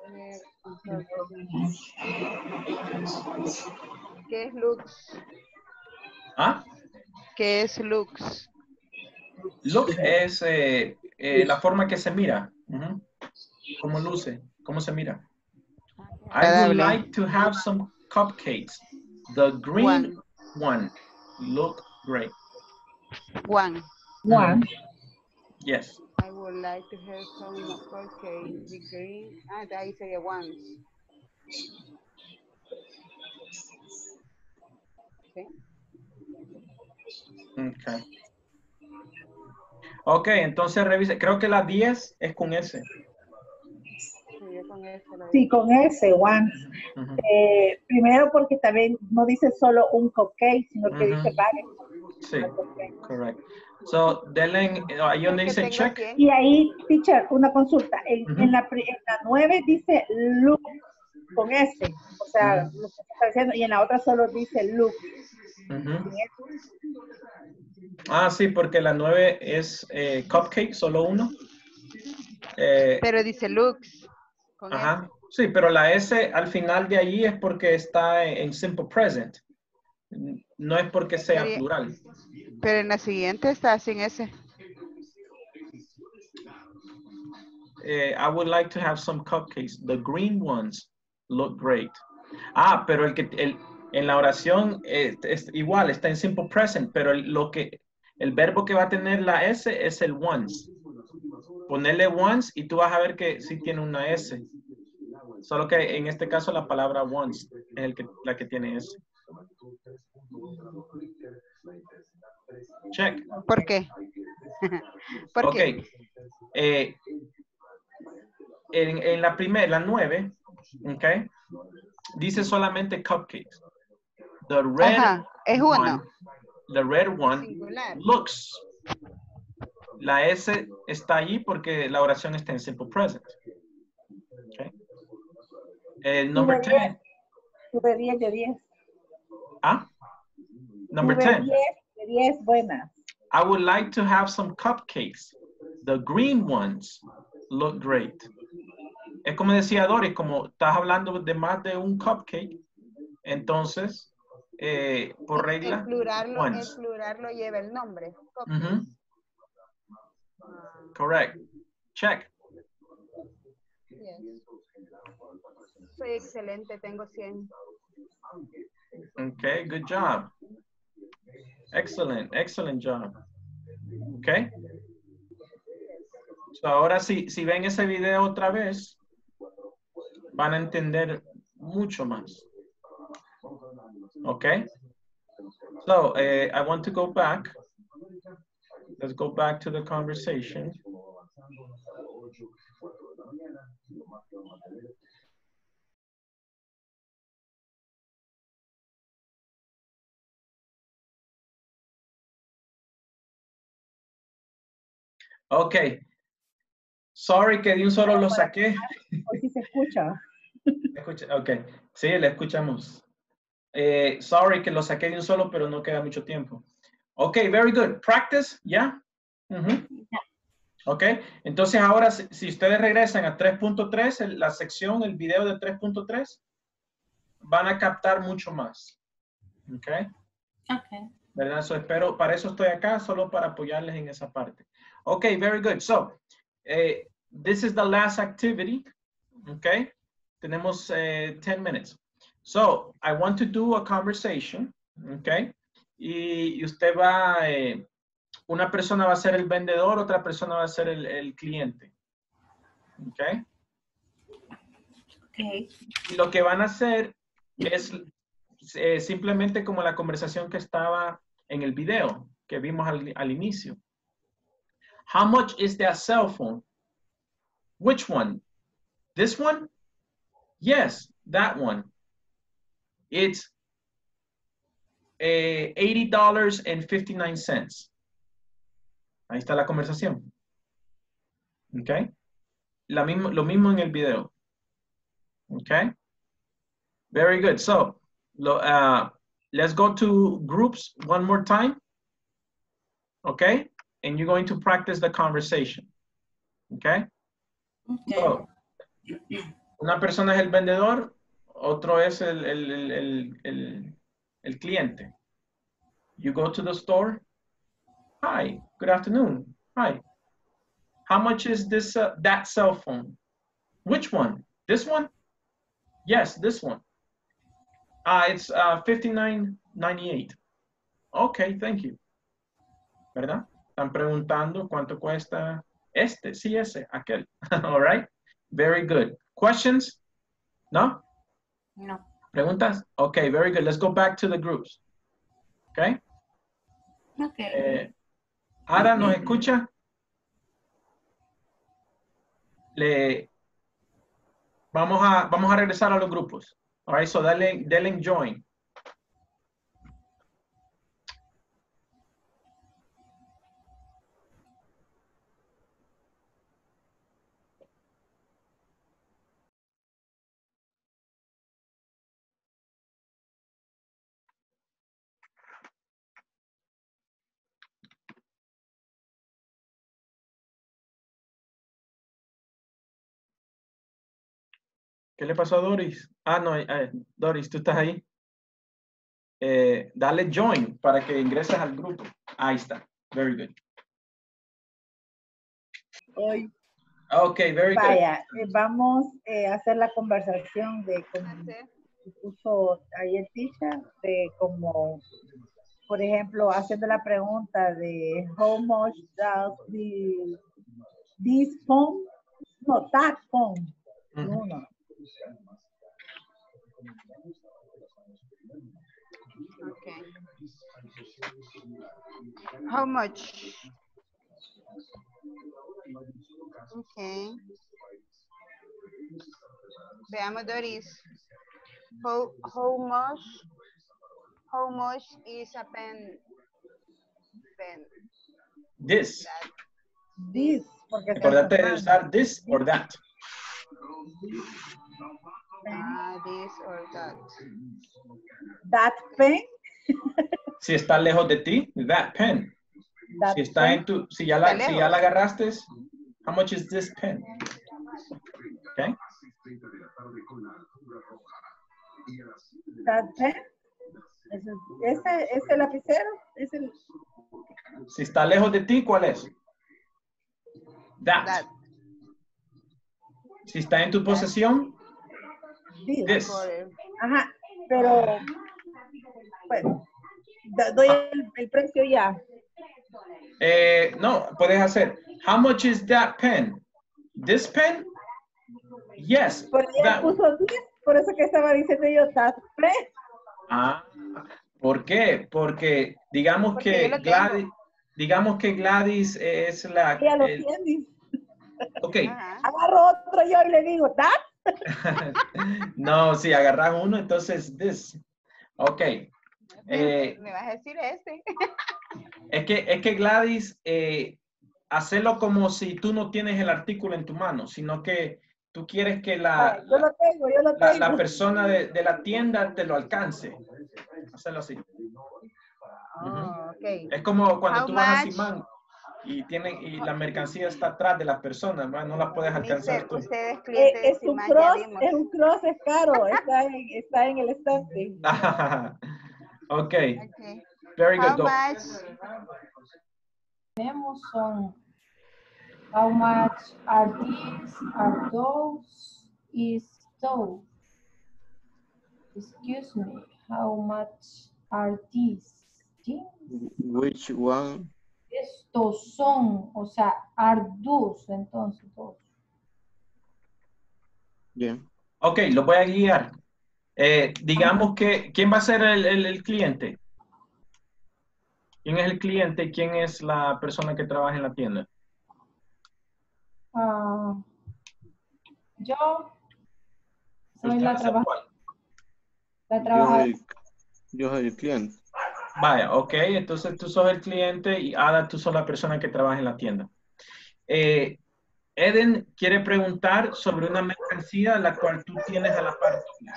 ¿Qué es looks? ¿Ah? ¿Qué es looks? Look es la forma que se mira. ¿Cómo luce? ¿Cómo se mira? I would Agradable. like to have some cupcakes. The green one look great. One. One. Yes. I would like to have some cupcake. The green. Ah, de ahí sería one. ¿Sí? Okay. Ok, entonces revise. Creo que la 10 es con S. Sí, yo con eso lo Sí, con ese, one. Primero porque también no dice solo un cupcake, sino que dice varios. Sí, correcto. So, denle, ahí donde dice check. Y ahí, teacher, una consulta. En la 9 dice look con S. O sea, lo que está diciendo, y en la otra solo dice look. Ah, sí, porque la 9 es cupcake, solo uno. Pero dice looks. Con Ajá. Sí, pero la S al final de ahí es porque está en simple present. No es porque sea plural. Pero en la siguiente está sin S. I would like to have some cupcakes. The green ones look great. Ah, pero en la oración es igual, está en simple present, pero el verbo que va a tener la S es el once. Ponerle once y tú vas a ver que sí tiene una S. Solo que en este caso la palabra once es la que tiene S. Check. ¿Por qué? ¿Por qué? En la primera, la 9, ok, dice solamente cupcakes. The red es one, uno. the red one Singular. looks. La S está allí porque la oración está en simple present. Okay. Number 10. Tuve 10 de 10. Ah? Number Tuve 10. 10 de 10 buenas. I would like to have some cupcakes. The green ones look great. Es como decía Doris, como estás hablando de más de un cupcake, entonces, por regla, El plural once. lo lleva el nombre. Correct. Check. Yes. Soy excelente, tengo 100. Okay, good job. Excellent, excellent job. Okay. So ahora si ven ese video otra vez, van a entender mucho más. Okay. So I want to go back. Let's go back to the conversation. Okay. Sorry que de un solo lo saqué. Hoy sí se escucha. Ok, sí, le escuchamos. Sorry que lo saqué de un solo, pero no queda mucho tiempo. Ok, very good. Practice, ¿ya? Ok, entonces ahora si ustedes regresan a 3.3, la sección, el video de 3.3, van a captar mucho más. Ok. Ok. ¿Verdad? So, espero, para eso estoy acá, solo para apoyarles en esa parte. Ok, very good. So, this is the last activity. Ok. Tenemos 10 minutes. So, I want to do a conversation. Ok. y usted va, una persona va a ser el vendedor, otra persona va a ser el cliente. ¿Ok? Okay. Y lo que van a hacer es simplemente como la conversación que estaba en el video que vimos al inicio. How much is that cell phone? Which one? This one? Yes, that one. It's $80.59. Ahí está la conversación. ¿Ok? Lo mismo en el video. Okay, very good. So let's go to groups one more time. Okay, and you're going to practice the conversation. Okay. Okay. So, una persona es el vendedor, otro es el cliente. You go to the store. Hi, good afternoon. Hi. How much is this that cell phone? Which one? This one? Yes, this one. It's $59.98. Okay, thank you. ¿Verdad? Están preguntando cuánto cuesta este, sí, ese, aquel. All right? Very good. Questions? No? No. ¿Preguntas? Okay, very good. Let's go back to the groups. Okay? Okay. Ara, ¿nos escucha? Vamos a regresar a los grupos. All right, so denle join. ¿Qué le pasó a Doris? Ah, no, Doris, ¿tú estás ahí? Dale join para que ingreses al grupo. Ahí está. Very good. Hoy. Okay, very good. Vaya, vamos a hacer la conversación de como puso ahí el teacher, de como, por ejemplo, haciendo la pregunta de how much does this phone, no, that phone, no. Okay. How much? Okay. Veamos, Doris. How much is a pen? This. This. Porque Acordate de usar this or that. This or that. That pen. Si está lejos de ti, that pen. That si está pen. en tu, si ya la agarraste, how much is this pen? Okay. That pen. Ese lapicero. Si está lejos de ti, ¿cuál es? That. Si está en tu posesión, this. Ajá, pero pues, doy el precio ya. No, puedes hacer. How much is that pen? This pen? Yes. Por ella puso 10, por eso que estaba diciendo yo, that pen. Ah, ¿por qué? Porque digamos que Gladys es la... Ella lo tiene. Ok. Agarro otro yo y le digo, that. No, si agarras uno, entonces this. Ok. Me vas a decir este. Es que Gladys, hacerlo como si tú no tienes el artículo en tu mano, sino que tú quieres que la persona de la tienda te lo alcance. Hacerlo así. Okay. Es como cuando tú vas a Simán y la mercancía está atrás de las personas, no la puedes alcanzar tú. Ustedes clientes de Simán, es un cross, es caro, está en el estante. Okay. Very good. Go. Tenemos son how much are these, are those, is those. Excuse me, how much are these? Which one? Estos son, o sea, are those, entonces, those. Yeah. Ok, lo voy a guiar. Digamos que, ¿quién va a ser el cliente? ¿Quién es el cliente y quién es la persona que trabaja en la tienda? Ah, yo soy ¿Usted la va a ser cuál? trabajadora. Yo soy el cliente. Vaya, ok, entonces tú sos el cliente y Ada, tú sos la persona que trabaja en la tienda. Eden quiere preguntar sobre una mercancía la cual tú tienes a la par tuya.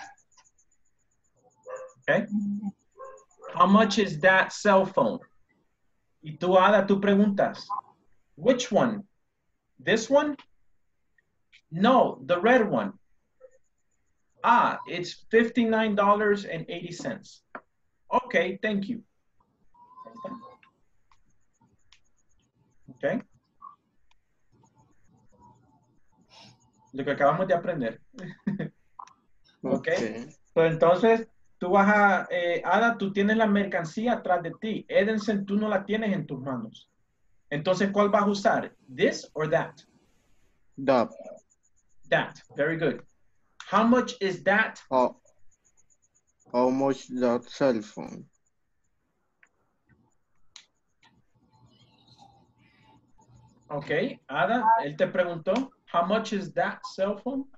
Okay. How much is that cell phone? Y tú, Ada, tú preguntas, which one? This one? No, the red one. Ah, it's $59.80. Okay, thank you. Okay. Lo que acabamos de aprender. Okay. Pues entonces, tú vas a, Ada, tú tienes la mercancía atrás de ti. Edensen, tú no la tienes en tus manos. Entonces, ¿cuál vas a usar? This or that? That. That. Very good. How much is that? How much that cell phone? Okay, Ada, él te preguntó, how much is that cell phone?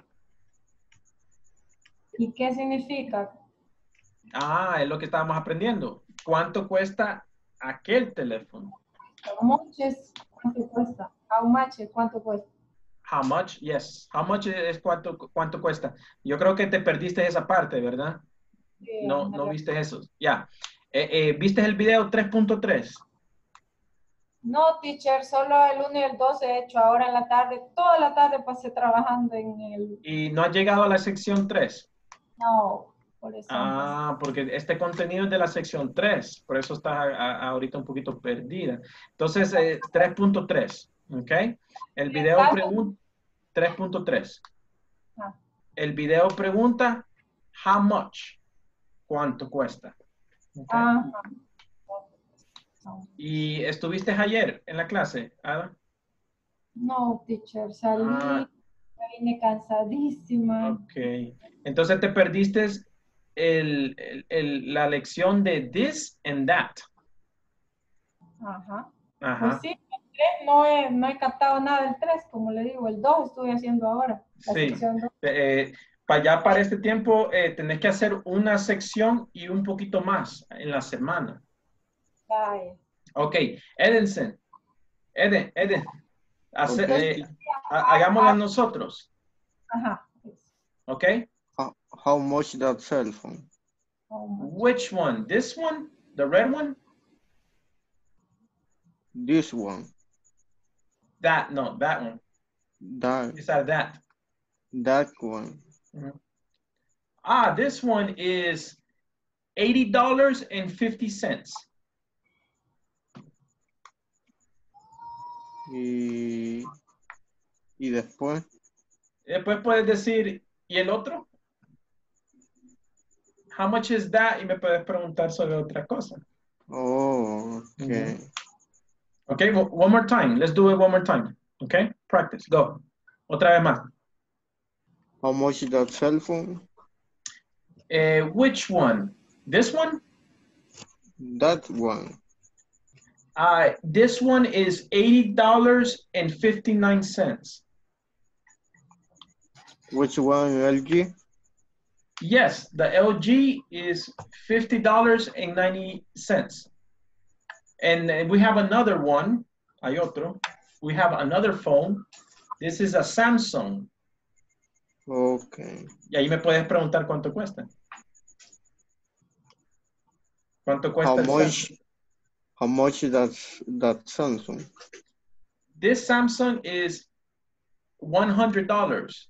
¿Y qué significa? Ah, es lo que estábamos aprendiendo. ¿Cuánto cuesta aquel teléfono? How much es cuánto cuesta? How much es cuánto cuesta? How much? Yes. How much es cuánto cuesta? Yo creo que te perdiste esa parte, ¿verdad? Sí, No viste eso. Ya. ¿Viste el video 3.3? No, teacher, solo el 1 y el 2 he hecho ahora en la tarde. Toda la tarde pasé trabajando en el... ¿Y no has llegado a la sección 3? No, por eso. Ah, porque este contenido es de la sección 3. Por eso estás ahorita un poquito perdida. Entonces, 3.3. ¿Ok? El video pregunta... 3.3. El video pregunta, how much? ¿Cuánto cuesta? Okay. ¿Y estuviste ayer en la clase, Ada? No, teacher, salí, vine cansadísima. Ok. Entonces te perdiste la lección de this and that. Ajá. Ajá. Pues sí, el 3 no he captado nada del 3, como le digo, el 2 estoy haciendo ahora. Sí. Para este tiempo tenés que hacer una sección y un poquito más en la semana. Bye. Ok, Eden, hagámosla nosotros. Ajá. Ok. How much that cell phone? Which one? This one? The red one? This one. That one. That. These are that. That one. Ah, this one is $80.50. Y después. Después puedes decir, ¿y el otro? How much is that? Y me puedes preguntar sobre otra cosa. Oh, okay. Okay, one more time. Let's do it one more time. Okay, practice. Go. Otra vez más. How much is that cell phone? Which one? This one? That one. This one is $80.59. Which one, LG? Yes, the LG is $50.90. And we have another one. Hay otro. We have another phone. This is a Samsung. Okay. Y ahí me puedes preguntar cuánto cuesta. ¿Cuánto cuesta? How much is that Samsung? This Samsung is $100.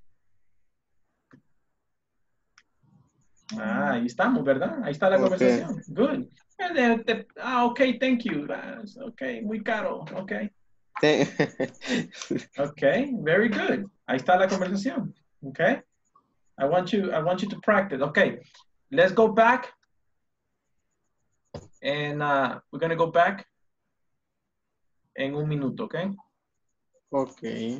Ahí estamos, ¿verdad? Ahí está la conversación. Good. Okay, thank you. Okay, muy caro. Okay. Okay, very good. Ahí está la conversación. Okay. I want you to practice. Okay. Let's go back. And we're going to go back en un minuto, okay? Okay.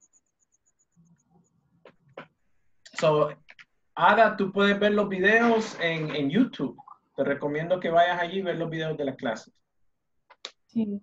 So, Ada, tú puedes ver los videos en YouTube. Te recomiendo que vayas allí y ver los videos de la clase. Sí.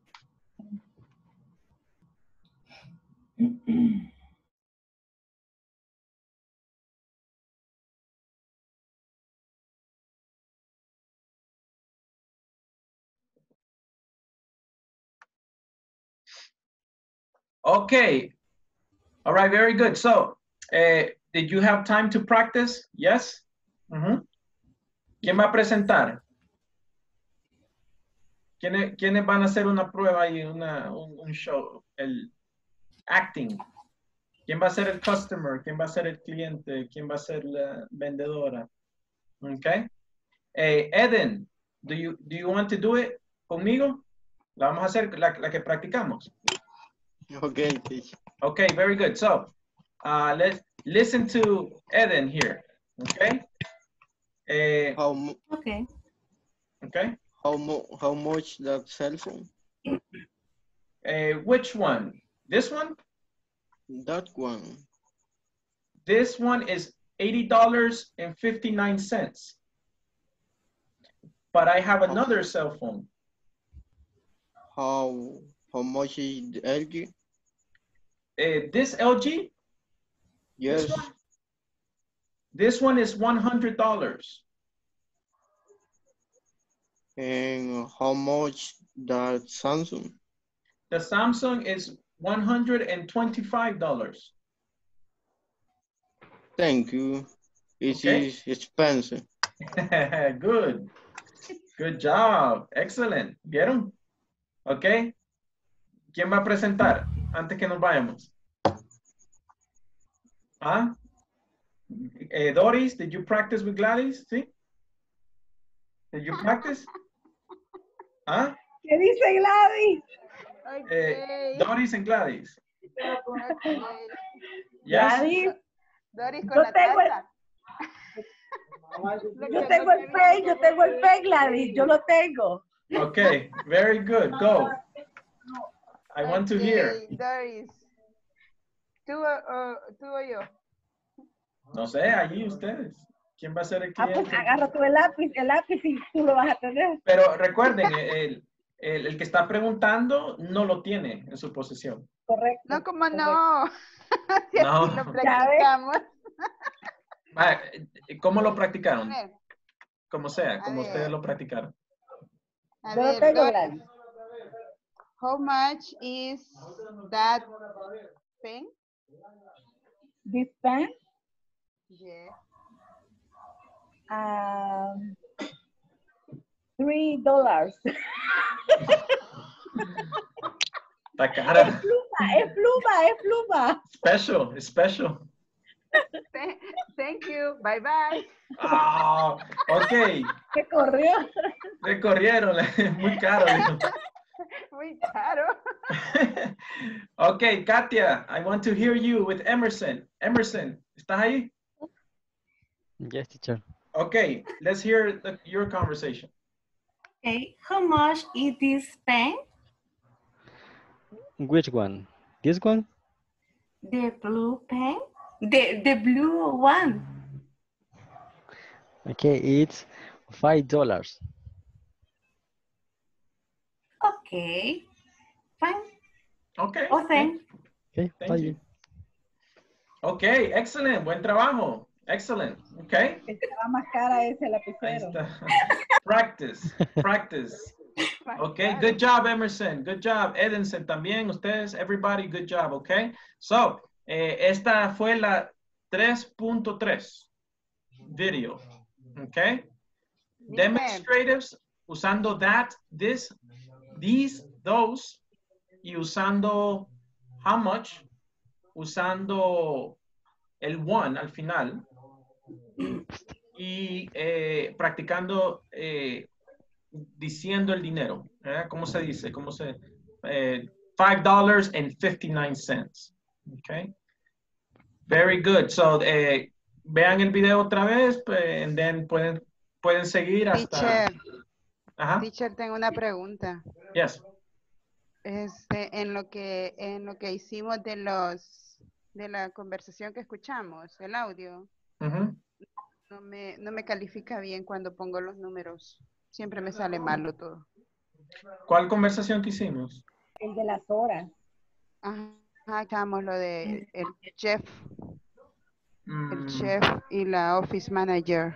Okay. All right, very good. So, did you have time to practice? Yes? ¿Quién va a presentar? ¿Quiénes van a hacer una prueba y un show? El acting. ¿Quién va a ser el customer? ¿Quién va a ser el cliente? ¿Quién va a ser la vendedora? Okay. Eden, do you want to do it conmigo? La vamos a hacer la que practicamos. Okay, teacher. Okay, very good. So, let's listen to Eden here. Okay. Okay. Okay. How much that cell phone? Which one? This one? That one. This one is $80.59. But I have another cell phone. How much is the LG? This LG? Yes. This one is $100. And how much that Samsung? The Samsung is $125. Thank you. It Okay. is expensive. Good. Good job. Excellent. ¿Vieron? Ok. ¿Quién va a presentar antes que nos vayamos? ¿Ah? Doris, did you practice with Gladys? ¿Sí? Did you practice? ¿Ah? ¿Qué dice Gladys? Doris and Gladys. Okay. Yes? Gladys, Doris con yo la tengo taza. yo tengo el P, Gladys, yo lo tengo. Okay, very good. Go. I want to hear. Doris. ¿Tú o yo? No sé, allí ustedes. ¿Quién va a ser el Ah, pues cliente? agarra tú el lápiz y tú lo vas a tener. Pero recuerden, el que está preguntando no lo tiene en su posesión. Correcto. No, como no. Si No. así lo practicamos. Ah, ¿cómo lo practicaron? A ver, Como sea, A como ver. ustedes lo practicaron. a Yo lo ver, tengo, Doris, Gladys. how much is that pen? This pen, Yeah. $3. Está cara. Es pluma. Special, it's special. Thank you. Bye bye. Ah, ok. Se corrió. Se corrieron, muy caro. dijo. Muy caro. Ok, Katia, I want to hear you with Emerson. Emerson, ¿estás ahí? Yes, teacher. Okay, let's hear your conversation. Okay. How much is this pen? Which one? This one? The blue pen? The blue one. Okay, it's $5. Okay. Fine. Okay. Oh, thanks. Okay, Thank bye. you. Okay, excellent. Buen trabajo. Excellent. Okay. Estaba más cara ese Ahí lapicero. está. Practice, practice. Okay, good job, Emerson. Good job, Edinson también. Ustedes, everybody, good job, okay? So, esta fue la 3.3 video, okay? Demonstratives usando that, this, these, those, y usando how much, usando el one al final, y practicando diciendo el dinero. ¿Cómo se dice? ¿Cómo se? $5.59. Okay. Very good. So, vean el video otra vez, and then pueden seguir hasta. Teacher, Ajá. Teacher, tengo una pregunta. Yes. En lo que hicimos de la conversación que escuchamos, el audio, Ujú. no me califica bien cuando pongo los números. Siempre me sale malo todo. ¿Cuál conversación que hicimos? El de las horas. Ajá, echamos lo de el chef Mm, y la office manager.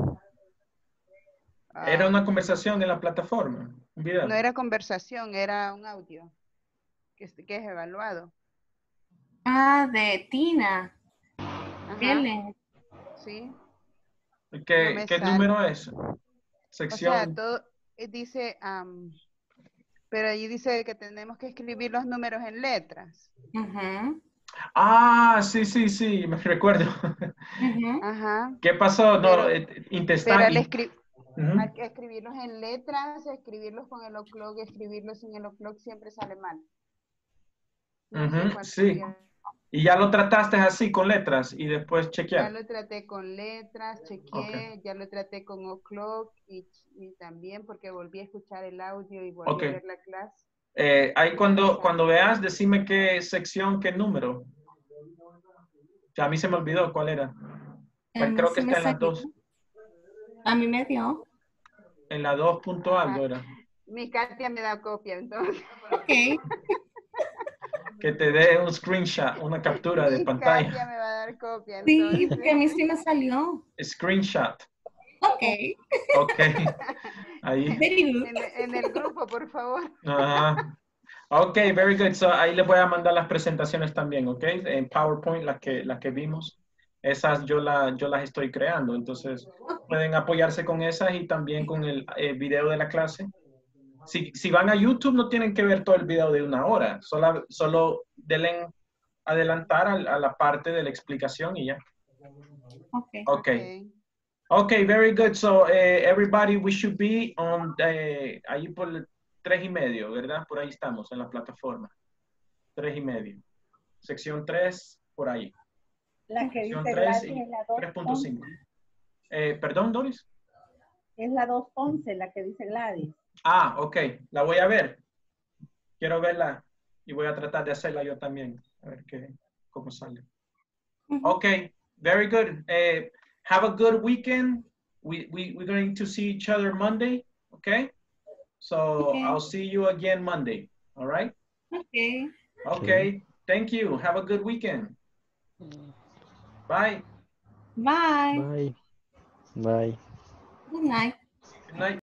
Era una conversación en la plataforma, un video. No era conversación, era un audio que es evaluado. Ah, de Tina. Ajá. Ellen. Sí. ¿Qué, No me qué sale. número es? O Sección. sea, todo dice, pero ahí dice que tenemos que escribir los números en letras. Ah, sí, sí, sí, me recuerdo. Ajá. ¿Qué pasó? No, Pero al Ujú. escribirlos en letras, escribirlos con el o'clock, escribirlos sin el o'clock siempre sale mal. No sé Ujú, cuál sí. sería. Y ya lo trataste así con letras y después Ya chequear. lo traté con letras, chequeé, ya lo traté con o'clock y también porque volví a escuchar el audio y volví Ok. a ver la clase. Ahí cuando veas, decime qué sección, qué número. Ya a mí se me olvidó cuál era. Creo que está en las dos. A mí me dio. En la 2 punto algo era. Mi Katia me da copia, entonces. Ok. Que te dé un screenshot, una captura de Mi pantalla. Katia me va a dar copia, Sí, entonces. porque a mí sí me salió. Screenshot. Ok. Ok. Ahí. Very good. En el grupo, por favor. Ajá. Ok, very good. So, ahí les voy a mandar las presentaciones también, ok. En PowerPoint, las que vimos. Esas yo las estoy creando. Entonces, pueden apoyarse con esas y también con el video de la clase. Si van a YouTube, no tienen que ver todo el video de 1 hora. Solo denle adelantar a la parte de la explicación y ya. Okay. Okay. Okay, very good. So, everybody, we should be on ahí por 3:30, ¿verdad? Por ahí estamos en la plataforma. 3:30. Sección 3, por ahí. La que Sección dice 3 Gladys y es la 3.5. 2.11. Perdón, Doris. Es la 2.11 la que dice Gladys. Ah, ok. La voy a ver. Quiero verla y voy a tratar de hacerla yo también. A ver cómo sale. Okay, very good. Have a good weekend. We're going to see each other Monday, okay? So Okay. I'll see you again Monday, all right? Okay. Okay, thank you. Have a good weekend. Bye. Bye. Bye. Bye. Good night. Good night.